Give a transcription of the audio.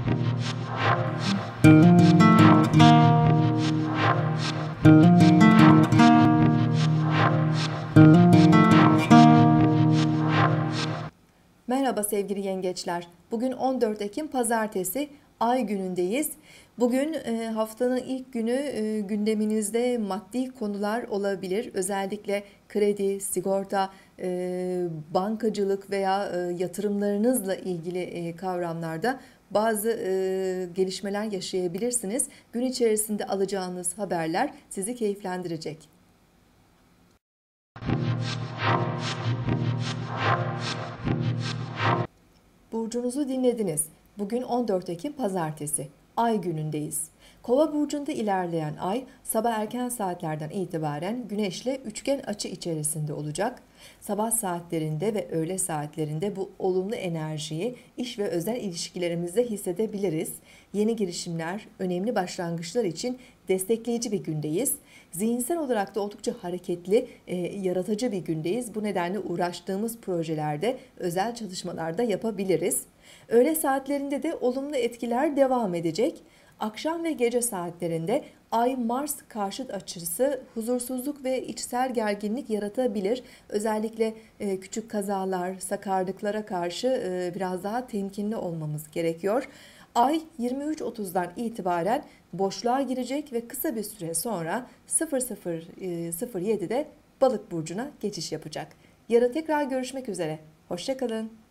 Merhaba sevgili yengeçler. Bugün 14 Ekim Pazartesi, Ay günündeyiz. Bugün haftanın ilk günü, gündeminizde maddi konular olabilir. Özellikle kredi, sigorta, bankacılık veya yatırımlarınızla ilgili kavramlarda bazı gelişmeler yaşayabilirsiniz. Gün içerisinde alacağınız haberler sizi keyiflendirecek. Burcunuzu dinlediniz. Bugün 14 Ekim Pazartesi. Ay günündeyiz. Kova burcunda ilerleyen ay sabah erken saatlerden itibaren Güneş'le üçgen açı içerisinde olacak. Sabah saatlerinde ve öğle saatlerinde bu olumlu enerjiyi iş ve özel ilişkilerimizde hissedebiliriz. Yeni girişimler, önemli başlangıçlar için destekleyici bir gündeyiz. Zihinsel olarak da oldukça hareketli, yaratıcı bir gündeyiz. Bu nedenle uğraştığımız projelerde, özel çalışmalarda yapabiliriz. Öğle saatlerinde de olumlu etkiler devam edecek. Akşam ve gece saatlerinde Ay-Mars karşıt açısı huzursuzluk ve içsel gerginlik yaratabilir. Özellikle küçük kazalar, sakarlıklara karşı biraz daha temkinli olmamız gerekiyor. Ay 23.30'dan itibaren boşluğa girecek ve kısa bir süre sonra 00:07'de Balık burcuna geçiş yapacak. Yarın tekrar görüşmek üzere. Hoşça kalın.